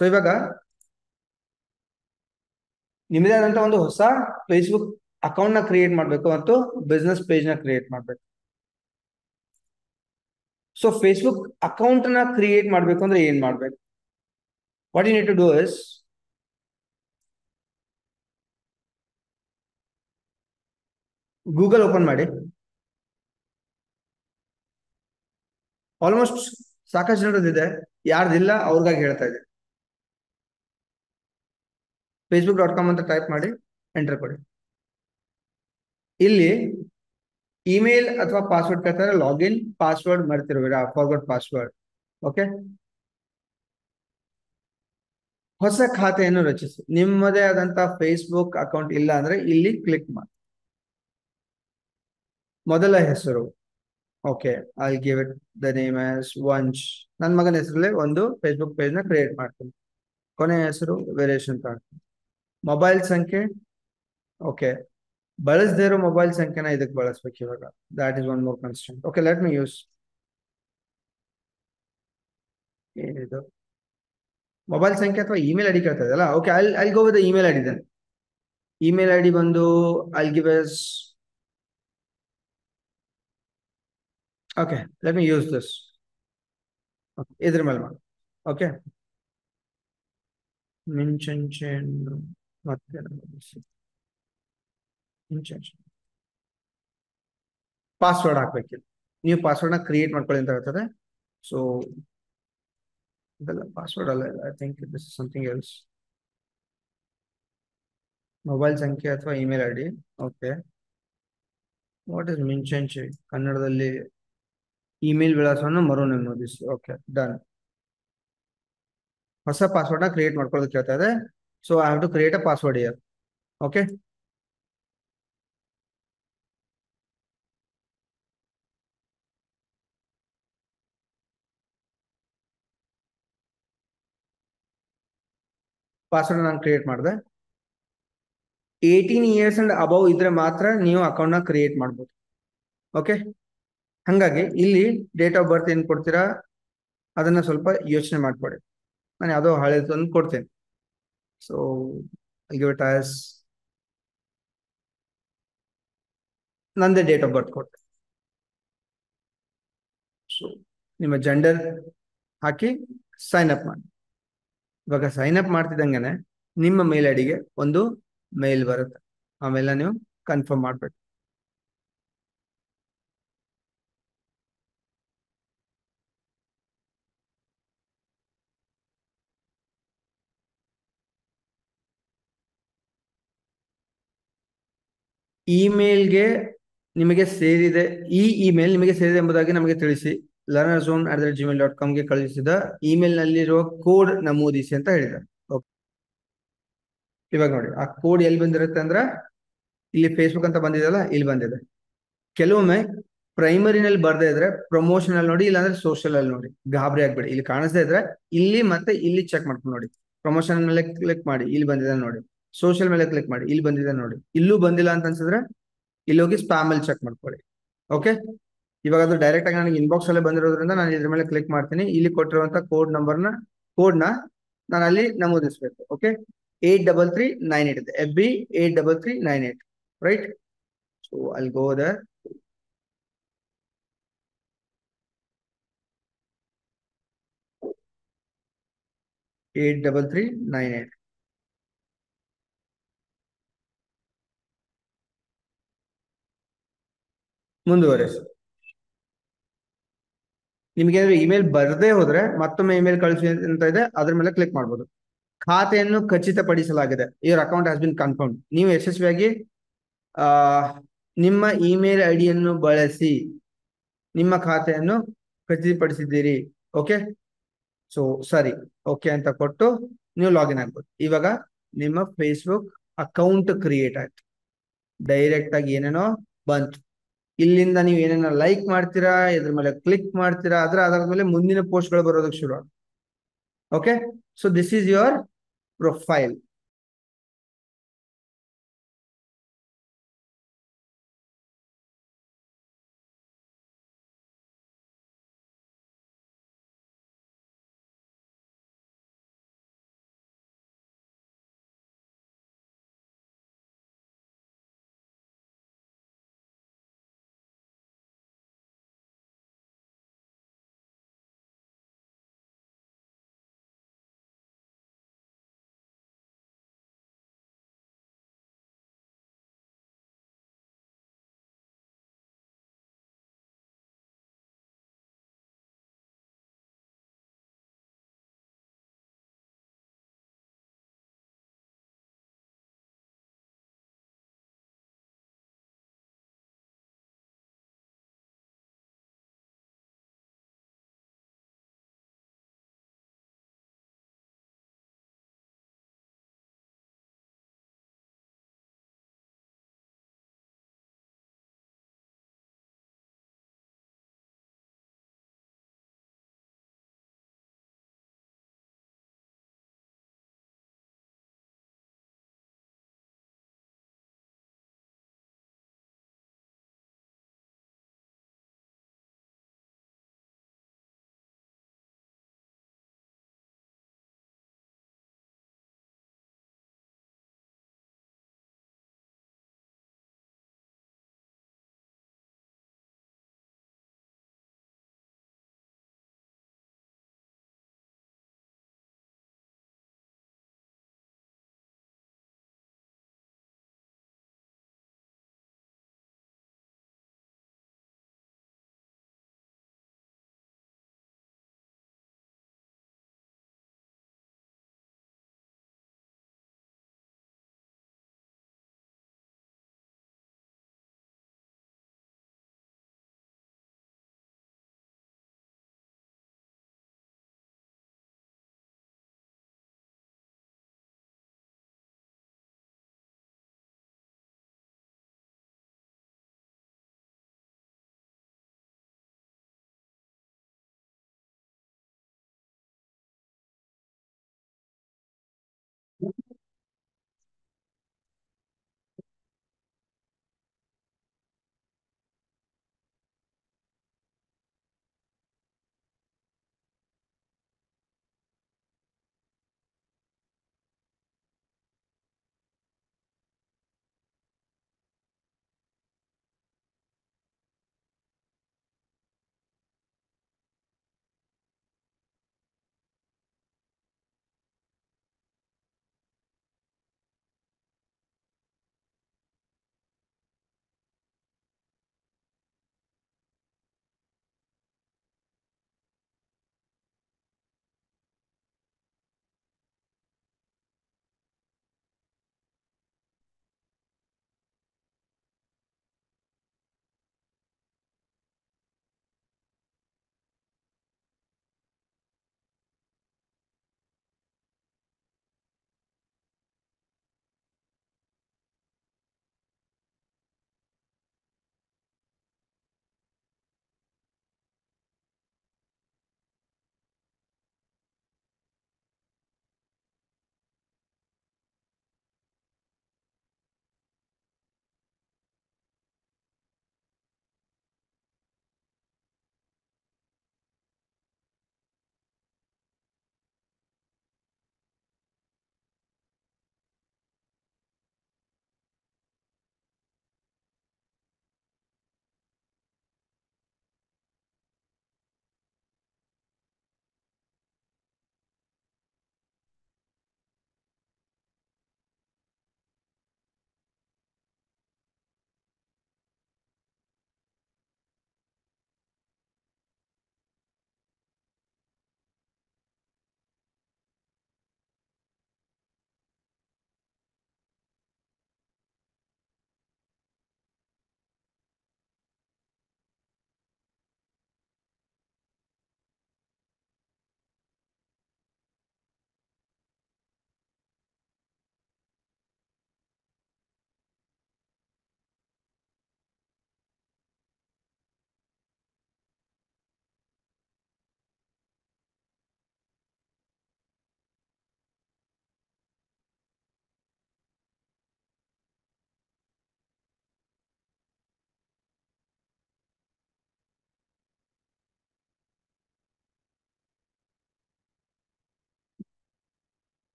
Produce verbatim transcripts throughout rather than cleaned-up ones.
So ಇವಾಗ ನಿಮ್ಮದೇ ಆದಂತ ಒಂದು ಹೊಸ ಫೇಸ್ಬುಕ್ ಅಕೌಂಟ್ ನ ಕ್ರಿಯೇಟ್ ಮಾಡಬೇಕು ಮತ್ತು ಬಿಸ್ನೆಸ್ ಪೇಜ್ ನ ಕ್ರಿಯೇಟ್ ಮಾಡಬೇಕು. ಸೊ ಫೇಸ್ಬುಕ್ ಅಕೌಂಟ್ ನ ಕ್ರಿಯೇಟ್ ಮಾಡಬೇಕು ಅಂದ್ರೆ ಏನ್ ಮಾಡ್ಬೇಕು? What you need to do is Google open ಮಾಡಿ. ಆಲ್ಮೋಸ್ಟ್ ಸಾಕಷ್ಟು ಜನರದಿದೆ, ಯಾರ್ದಿಲ್ಲ ಅವ್ರಿಗಾಗಿ ಹೇಳ್ತಾ ಇದೆ. ಫೇಸ್ಬುಕ್ ಡಾಟ್ ಕಾಮ್ ಅಂತ ಟೈಪ್ ಮಾಡಿ ಎಂಟರ್ ಕೊಡಿ. ಇಲ್ಲಿ ಇಮೇಲ್ ಅಥವಾ ಪಾಸ್ವರ್ಡ್ ಕೇಳ್ತಾರೆ, ಲಾಗಿನ್ ಪಾಸ್ವರ್ಡ್ ಮರ್ತಿರುವಿರಾ, ಫಾರ್ವರ್ಡ್ ಪಾಸ್ವರ್ಡ್. ಓಕೆ, ಹೊಸ ಖಾತೆಯನ್ನು ರಚಿಸಿ. ನಿಮ್ಮದೇ ಆದಂತ ಫೇಸ್ಬುಕ್ ಅಕೌಂಟ್ ಇಲ್ಲ ಅಂದ್ರೆ ಇಲ್ಲಿ ಕ್ಲಿಕ್ ಮಾಡಿ. ಮೊದಲ ಹೆಸರು okay, I give it the name as Vansh. ನನ್ನ ಮಗನ ಹೆಸರಲ್ಲೇ ಒಂದು ಫೇಸ್ಬುಕ್ ಪೇಜ್ ನ ಕ್ರಿಯೇಟ್ ಮಾಡ್ತೀನಿ. ಕೊನೆ ಹೆಸರು ವೀರೇಶ್ ಅಂತ ಹಾಕ್ತೀನಿ. ಮೊಬೈಲ್ ಸಂಖ್ಯೆ ಓಕೆ, ಬಳಸದೇ ಇರೋ ಮೊಬೈಲ್ ಸಂಖ್ಯೆನ ಇದಕ್ಕೆ ಬಳಸ್ಬೇಕು ಇವಾಗ. That is one more constant. Okay, let me use ಏನಿದು ಮೊಬೈಲ್ ಸಂಖ್ಯೆ ಅಥವಾ ಇಮೇಲ್ ಐಡಿ ಕೇಳ್ತಾ ಇದೆಯಲ್ಲ. Okay, I I go with email ID then. Email ID ಬಂದು I give yes okay, let me use this. ಇದ್ರ ಮೇಲೆ ಮಾಡಿ. ಓಕೆ, ಮಿಂಚೆನ್ ಮತ್ತೆ ಪಾಸ್ವರ್ಡ್ ಹಾಕ್ಬೇಕಿಲ್ಲ. ನೀವು ಪಾಸ್ವರ್ಡ್ ನ ಕ್ರಿಯೇಟ್ ಮಾಡ್ಕೊಳ್ಳಿ ಅಂತ ಹೇಳ್ತದೆ. ಸೊ ಇದೆಲ್ಲ ಪಾಸ್ವರ್ಡ್ ಅಲ್ಲ, I think this is something else. Mobile ಸಂಖ್ಯೆ ಅಥವಾ email ID. Okay, what is ಮಿಂಚೆಂಚೆ ಕನ್ನಡದಲ್ಲಿ? ಇಮೇಲ್ ವಿಳಾಸವನ್ನು ಮರು ನಮೂದಿಸಿ. Okay, done. ಹೊಸ ಪಾಸ್ವರ್ಡ್ ನ ಕ್ರಿಯೇಟ್ ಮಾಡ್ಕೊಳ್ಳೋದಕ್ಕೆ ಹೇಳ್ತಾ ಇದೆ. So I have to create a password here. Okay, password ನಾನು ಕ್ರಿಯೇಟ್ ಮಾಡಿದೆ. ಏಯ್ಟೀನ್ ಇಯರ್ಸ್ ಅಂಡ್ ಅಬೌವ್ ಇದ್ರೆ ಮಾತ್ರ ನೀವು ಅಕೌಂಟ್ ನ ಕ್ರಿಯೇಟ್ ಮಾಡ್ಬೋದು. ಓಕೆ, ಹಂಗಾಗಿ ಇಲ್ಲಿ ಡೇಟ್ ಆಫ್ ಬರ್ತ್ ಏನ್ ಕೊಡ್ತೀರಾ ಅದನ್ನ ಸ್ವಲ್ಪ ಯೋಚನೆ ಮಾಡ್ಕೊಡಿ. ನಾನು ಯಾವುದೋ ಹಳೇದೊಂದು ಕೊಡ್ತೇನೆ. ಸೊ ಗಿವ್ ಇಟ್ ಆಸ್ ನಂದೇ ಡೇಟ್ ಆಫ್ ಬರ್ತ್ ಕೊಟ್ಟೆ. ಸೊ ನಿಮ್ಮ ಜೆಂಡರ್ ಹಾಕಿ ಸೈನ್ ಅಪ್ ಮಾಡಿ. ಇವಾಗ ಸೈನ್ ಅಪ್ ಮಾಡ್ತಿದ್ದಂಗೆನೆ ನಿಮ್ಮ ಮೇಲ್ ಐಡಿಗೆ ಒಂದು ಮೇಲ್ ಬರುತ್ತೆ. ಆ ಮೇಲ್ನ ನೀವು ಕನ್ಫರ್ಮ್ ಮಾಡ್ಬೇಕು. ಇಮೇಲ್ಗೆ ನಿಮಗೆ ಸೇರಿದೆ, ಈ ಇಮೇಲ್ ನಿಮಗೆ ಸೇರಿದೆ ಎಂಬುದಾಗಿ ನಮಗೆ ತಿಳಿಸಿ. Learner zone at the Gmail dot ಕಾಮ್ಗೆ ಕಳುಹಿಸಿದ ಇಮೇಲ್ ನಲ್ಲಿರುವ ಕೋಡ್ ನಮೂದಿಸಿ ಅಂತ ಹೇಳಿದ್ದಾರೆ. ಓಕೆ, ಇವಾಗ ನೋಡಿ ಆ ಕೋಡ್ ಎಲ್ಲಿ ಬಂದಿರುತ್ತೆ ಅಂದ್ರೆ ಇಲ್ಲಿ ಫೇಸ್ಬುಕ್ ಅಂತ ಬಂದಿದೆಯಲ್ಲ, ಇಲ್ಲಿ ಬಂದಿದೆ. ಕೆಲವೊಮ್ಮೆ ಪ್ರೈಮರಿನಲ್ಲಿ ಬರ್ದೇ ಇದ್ರೆ ಪ್ರಮೋಷನ್ ಅಲ್ಲಿ ನೋಡಿ, ಇಲ್ಲಾಂದ್ರೆ ಸೋಷಿಯಲ್ ಅಲ್ಲಿ ನೋಡಿ. ಗಾಬರಿ ಆಗ್ಬೇಡಿ, ಇಲ್ಲಿ ಕಾಣಿಸ್ತಾ ಇದ್ರೆ ಇಲ್ಲಿ ಮತ್ತೆ ಇಲ್ಲಿ ಚೆಕ್ ಮಾಡ್ಕೊಂಡು ನೋಡಿ. ಪ್ರಮೋಷನ್ ಮೇಲೆ ಕ್ಲಿಕ್ ಮಾಡಿ, ಇಲ್ಲಿ ಬಂದಿದೆ ನೋಡಿ. ಸೋಷಿಯಲ್ ಮೇಲೆ ಕ್ಲಿಕ್ ಮಾಡಿ, ಇಲ್ಲಿ ಬಂದಿದೆ ನೋಡಿ. ಇಲ್ಲೂ ಬಂದಿಲ್ಲ ಅಂತ ಅನ್ಸಿದ್ರೆ ಇಲ್ಲಿ ಹೋಗಿ ಸ್ಪ್ಯಾಮ್ ಅಲ್ಲಿ ಚೆಕ್ ಮಾಡ್ಕೊಳ್ಳಿ. ಓಕೆ, ಇವಾಗ ಅದು ಡೈರೆಕ್ಟ್ ಆಗಿ ನನಗೆ ಇನ್ಬಾಕ್ಸ್ ಅಲ್ಲೇ ಬಂದಿರೋದ್ರಿಂದ ನಾನು ಇದ್ರ ಮೇಲೆ ಕ್ಲಿಕ್ ಮಾಡ್ತೀನಿ. ಇಲ್ಲಿ ಕೊಟ್ಟಿರುವಂತ ಕೋಡ್ ನಂಬರ್ನ ಕೋಡ್ನ ನಾನು ಅಲ್ಲಿ ನಮೂದಿಸಬೇಕು. Okay, eight double three nine eight ಇದೆ, F B eight double three nine eight, right? So ಅಲ್ಲಿ go there. Eight double three nine eight. ಮುಂದುವರೆಸಿ. ನಿಮ್ಗೆ ಏನಾದ್ರು ಇಮೇಲ್ ಬರದೇ ಹೋದ್ರೆ ಮತ್ತೊಮ್ಮೆ ಇಮೇಲ್ ಕಳಿಸಿ ಅಂತ ಇದೆ, ಅದ್ರ ಮೇಲೆ ಕ್ಲಿಕ್ ಮಾಡ್ಬೋದು. ಖಾತೆಯನ್ನು ಖಚಿತಪಡಿಸಲಾಗಿದೆ, your account has been confirm. ನೀವು ಯಶಸ್ವಿಯಾಗಿ ಆ ನಿಮ್ಮ ಇಮೇಲ್ ಐಡಿಯನ್ನು ಬಳಸಿ ನಿಮ್ಮ ಖಾತೆಯನ್ನು ಖಚಿತಪಡಿಸಿದ್ದೀರಿ. ಓಕೆ, ಸೊ ಸರಿ, ಓಕೆ ಅಂತ ಕೊಟ್ಟು ನೀವು ಲಾಗಿನ್ ಆಗ್ಬೋದು. ಇವಾಗ ನಿಮ್ಮ ಫೇಸ್ಬುಕ್ ಅಕೌಂಟ್ ಕ್ರಿಯೇಟ್ ಆಯ್ತು. ಡೈರೆಕ್ಟ್ ಆಗಿ ಏನೇನೋ ಬಂತು. ಇಲ್ಲಿಂದ ನೀವು ಏನೇನೋ ಲೈಕ್ ಮಾಡ್ತೀರಾ, ಇದ್ರ ಮೇಲೆ ಕ್ಲಿಕ್ ಮಾಡ್ತೀರಾ, ಅದ್ರ ಆಧಾರದ ಮೇಲೆ ಮುಂದಿನ ಪೋಸ್ಟ್ಗಳು ಬರೋದಕ್ಕೆ ಶುರು. Okay, so this is your profile.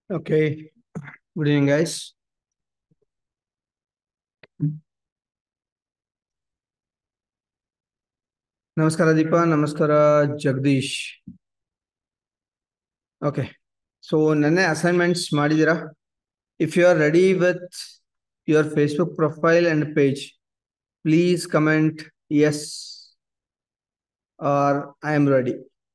Okay. Good evening, guys. Namaskara Deepa, Namaskara Jagdish. Okay. So ನನ್ನ assignments ಮಾಡಿದಿರಾ? If you are ready with your Facebook profile and page, please comment yes or I am ready.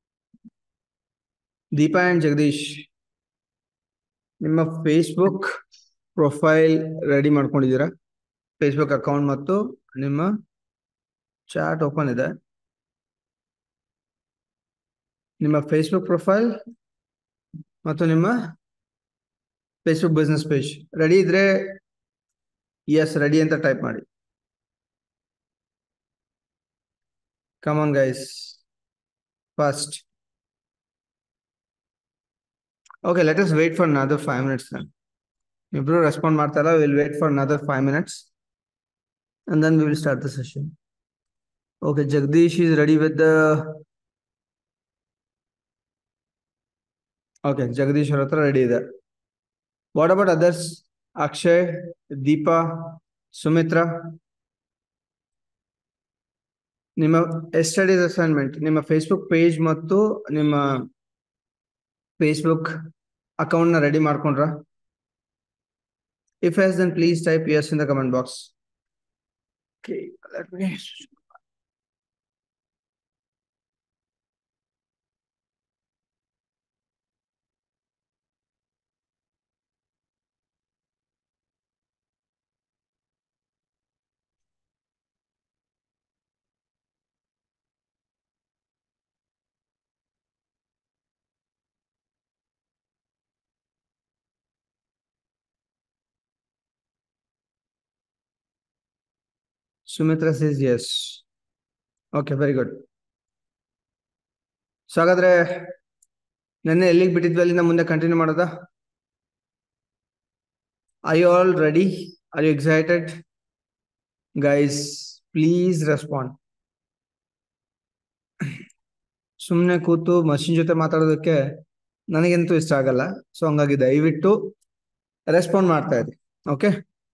Deepa and Jagdish, ನಿಮ್ಮ Facebook profile ready ಮಾಡ್ಕೊಂಡಿದ್ದೀರಾ? Facebook account ಮತ್ತು ನಿಮ್ಮ chat open ಇದೆ. ನಿಮ್ಮ Facebook profile ಮತ್ತು ನಿಮ್ಮ ಫೇಸ್ಬುಕ್ ಬಿಸ್ನೆಸ್ ಪೇಜ್ ರೆಡಿ ಇದ್ರೆ yes ready ಅಂತ ಟೈಪ್ ಮಾಡಿ. Come on guys, fast. Okay, let us wait for another five minutes then. Ibru respond ಮಾಡ್ತಾರ, we'll wait for another five minutes and then we will start the session. Okay, Jagdish is ready with the... Okay, Jagdish ಅವ್ರ ಹತ್ರ ready ಇದೆ. What about others? Akshay, Deepa, Sumitra? ನಿಮ್ಮ yesterday's assignment ನಿಮ್ಮ Facebook page ಮತ್ತು ನಿಮ್ಮ Facebook account ನ ready ಮಾಡ್ಕೊಂಡ್ರ? If yes, then please type yes in the comment box. Okay, let me... Sumitra says yes. Okay, very good. ಸೊ ಹಾಗಾದ್ರೆ ನೆನ್ನೆ ಎಲ್ಲಿಗೆ ಬಿಟ್ಟಿದ್ವಿ ಅಲ್ಲಿಂದ ಮುಂದೆ ಕಂಟಿನ್ಯೂ ಮಾಡೋದಾ? Are you all ready? Are you excited? Guys, please respond. ಸುಮ್ಮನೆ ಕೂತು ಮಷಿನ್ ಜೊತೆ ಮಾತಾಡೋದಕ್ಕೆ ನನಗಂತೂ ಇಷ್ಟ ಆಗಲ್ಲ. ಸೊ ಹಂಗಾಗಿ ದಯವಿಟ್ಟು ರೆಸ್ಪಾಂಡ್ ಮಾಡ್ತಾ ಇದ್ರಿ. Okay,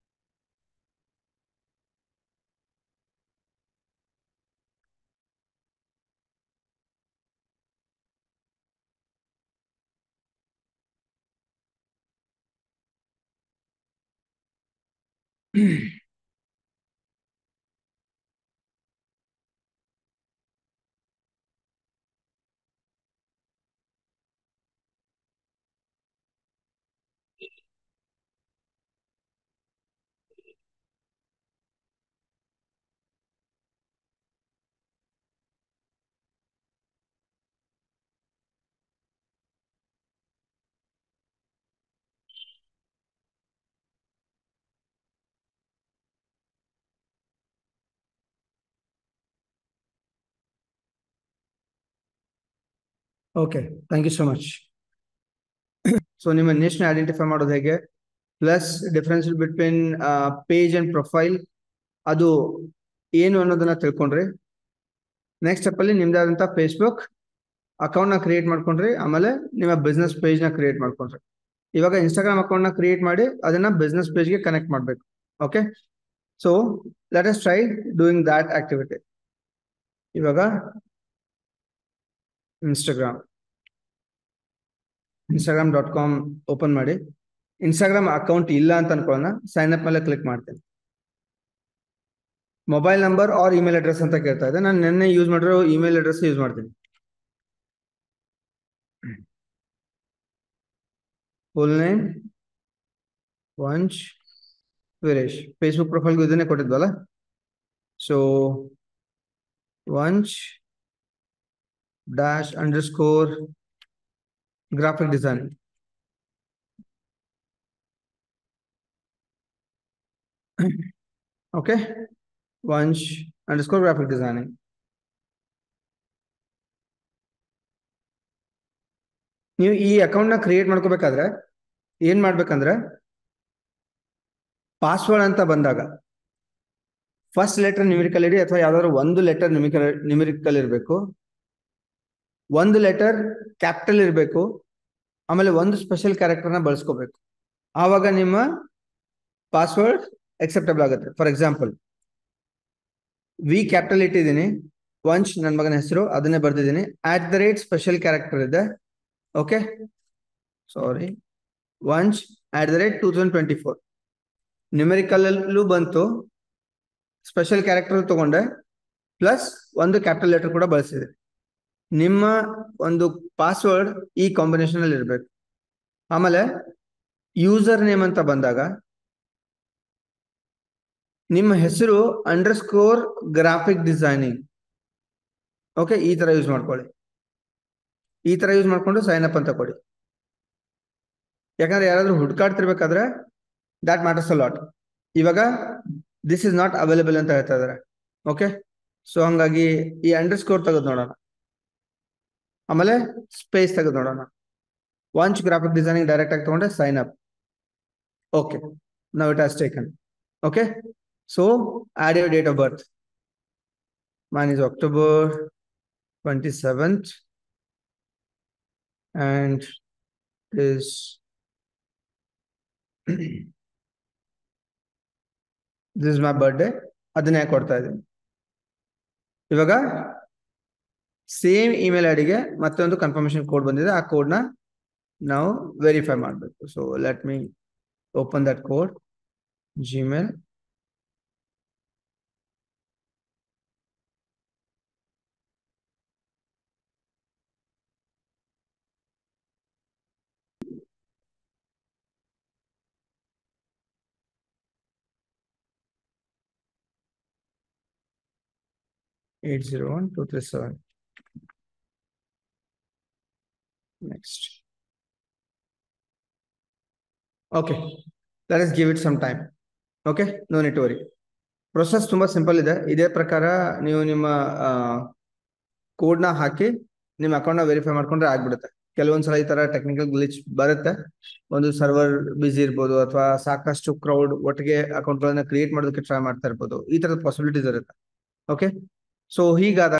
okay, thank you so much. So ನಿಮ್ಮ ನಿಶ್ನೆ ಐಡೆಂಟಿಫೈ ಮಾಡೋದು ಹೇಗೆ, plus difference between page and profile ಅದು ಏನು ಅನ್ನೋದನ್ನ ತಿಳ್ಕೊಂಡ್ರಿ. ನೆಕ್ಸ್ಟ್ ಸ್ಟೆಪ್ ಅಲ್ಲಿ ನಿಮ್ದಾದಂತ ಫೇಸ್ಬುಕ್ ಅಕೌಂಟ್ ನ ಕ್ರಿಯೇಟ್ ಮಾಡ್ಕೊಂಡ್ರಿ, ಆಮೇಲೆ ನಿಮ್ಮ ಬಿಸ್ನೆಸ್ ಪೇಜ್ ನ ಕ್ರಿಯೇಟ್ ಮಾಡ್ಕೊಂಡ್ರಿ. ಇವಾಗ ಇನ್ಸ್ಟಾಗ್ರಾಮ್ ಅಕೌಂಟ್ ನ ಕ್ರಿಯೇಟ್ ಮಾಡಿ ಅದನ್ನ ಬಿಸ್ನೆಸ್ ಪೇಜ್ಗೆ ಕನೆಕ್ಟ್ ಮಾಡ್ಬೇಕು. Okay, so let us try doing that activity. ಇವಾಗ Instagram Instagram dot com open ಮಾಡಿ. ಇನ್ಸ್ಟಾಗ್ರಾಮ್ ಅಕೌಂಟ್ ಇಲ್ಲ ಅಂತ ಅನ್ಕೊಳ್ಳೋಣ, ಸೈನ್ ಅಪ್ ಮೇಲೆ ಕ್ಲಿಕ್ ಮಾಡ್ತೇನೆ. Mobile number or email address ಅಂತ ಕೇಳ್ತಾ ಇದೆ. ನಾನು ನಿನ್ನೆ ಯೂಸ್ ಮಾಡಿರೋ ಇಮೇಲ್ ಅಡ್ರೆಸ್ ಯೂಸ್ ಮಾಡ್ತೀನಿ. Full name Vansh Veeresh. Facebook ಪ್ರೊಫೈಲ್ಗೂ ಇದನ್ನೇ ಕೊಟ್ಟಿದ್ವಲ್ಲ. So Vansh dash underscore graphic design. Okay, Vansh underscore graphic designing. ನೀವು ಈ ಅಕೌಂಟ್ ನ ಕ್ರಿಯೇಟ್ ಮಾಡ್ಕೋಬೇಕಾದ್ರೆ ಏನ್ ಮಾಡ್ಬೇಕಂದ್ರೆ, ಪಾಸ್ವರ್ಡ್ ಅಂತ ಬಂದಾಗ ಫಸ್ಟ್ ಲೆಟರ್ ನ್ಯೂಮರಿಕಲ್ ಇಡಿ ಅಥವಾ ಯಾವ್ದಾದ್ರು ಒಂದು ಲೆಟರ್ ನ್ಯೂಮರಿಕಲ್ ನ್ಯೂಮರಿಕಲ್ ಇರಬೇಕು, ಒಂದು ಲೆಟರ್ ಕ್ಯಾಪಿಟಲ್ ಇರಬೇಕು, ಆಮೇಲೆ ಒಂದು ಸ್ಪೆಷಲ್ ಕ್ಯಾರೆಕ್ಟರ್ನ ಬಳಸ್ಕೋಬೇಕು. ಆವಾಗ ನಿಮ್ಮ ಪಾಸ್ವರ್ಡ್ ಅಕ್ಸೆಪ್ಟಬಲ್ ಆಗುತ್ತೆ. ಫಾರ್ ಎಕ್ಸಾಂಪಲ್, ವಿ ಕ್ಯಾಪಿಟಲ್ ಇಟ್ಟಿದ್ದೀನಿ, ವಂಶ್ ನನ್ನ ಮಗನ ಹೆಸರು ಅದನ್ನೇ ಬರ್ತಿದ್ದೀನಿ, at the rate special character ಇದೆ. Okay, sorry, Vansh at the rate two thousand twenty four numerical ಅಲ್ಲೂ ಬಂತು, ಸ್ಪೆಷಲ್ ಕ್ಯಾರೆಕ್ಟರ್ ತಗೊಂಡೆ, ಪ್ಲಸ್ ಒಂದು ಕ್ಯಾಪಿಟಲ್ ಲೆಟರ್ ಕೂಡ ಬಳಸಿದೆ. ನಿಮ್ಮ ಒಂದು ಪಾಸ್ವರ್ಡ್ ಈ ಕಾಂಬಿನೇಷನ್ ಅಲ್ಲಿ ಇರಬೇಕು. ಆಮೇಲೆ ಯೂಸರ್ ನೇಮ್ ಅಂತ ಬಂದಾಗ ನಿಮ್ಮ ಹೆಸರು underscore graphic designing, okay, ಈ ತರ ಯೂಸ್ ಮಾಡ್ಕೊಳ್ಳಿ. ಈ ತರ ಯೂಸ್ ಮಾಡ್ಕೊಂಡು ಸೈನ್ ಅಪ್ ಅಂತ ಕೊಡಿ. ಯಾಕಂದ್ರೆ ಯಾರಾದ್ರೂ ಹುಡ್ಕಾಡ್ತಿರ್ಬೇಕಾದ್ರೆ ದಾಟ್ ಮ್ಯಾಟರ್ಸ್ ಅ ಲಾಟ್. ಇವಾಗ ದಿಸ್ ಇಸ್ ನಾಟ್ ಅವೈಲೇಬಲ್ ಅಂತ ಹೇಳ್ತಾ ಇದಾರೆ. ಓಕೆ, ಸೊ ಹಂಗಾಗಿ ಈ ಅಂಡರ್ ಸ್ಕೋರ್ ತೆಗೆದು ನೋಡೋಣ, ಆಮೇಲೆ ಸ್ಪೇಸ್ ತೆಗೆದು ನೋಡೋಣ. ವಂಶ್ ಗ್ರಾಫಿಕ್ ಡಿಸೈನಿಂಗ್ ಡೈರೆಕ್ಟ್ ಆಗಿ ತಗೊಂಡೆ, sign up. Okay, now it has taken. Okay, so add your date of birth. Mine is October twenty-seventh and is this is my birthday. ಅದನ್ನೇ ಕೊಡ್ತಾ ಇದ್ದೀನಿ. ಇವಾಗ ಸೇಮ್ ಇಮೇಲ್ ಐಡಿಗೆ ಮತ್ತೊಂದು ಕನ್ಫರ್ಮೇಶನ್ ಕೋಡ್ ಬಂದಿದೆ. ಆ ಕೋಡ್ನ ನಾವು ವೆರಿಫೈ ಮಾಡಬೇಕು. So let me open that code. Gmail eight zero one two three seven. Next. Okay, let us give it some time. Okay, no need to worry. Process ತುಂಬಾ simple ಇದೆ. ಇದೇ ಪ್ರಕಾರ ನೀವು ನಿಮ್ಮ ಕೋಡ್ನ ಹಾಕಿ ನಿಮ್ಮ ಅಕೌಂಟ್ನ ವೆರಿಫೈ ಮಾಡ್ಕೊಂಡ್ರೆ ಆಗ್ಬಿಡುತ್ತೆ. ಕೆಲವೊಂದ್ಸಲ ಈ ತರ ಟೆಕ್ನಿಕಲ್ ಗ್ಲಿಚ್ ಬರುತ್ತೆ. ಒಂದು ಸರ್ವರ್ ಬಿಸಿ ಇರ್ಬೋದು, ಅಥವಾ ಸಾಕಷ್ಟು ಕ್ರೌಡ್ ಒಟ್ಟಿಗೆ ಅಕೌಂಟ್ಗಳನ್ನ ಕ್ರಿಯೇಟ್ ಮಾಡೋದಕ್ಕೆ ಟ್ರೈ ಮಾಡ್ತಾ ಇರ್ಬೋದು. ಈ ತರದ ಪಾಸಿಬಿಲಿಟೀಸ್ ಇರುತ್ತೆ. Okay, so ಹೀಗಾದ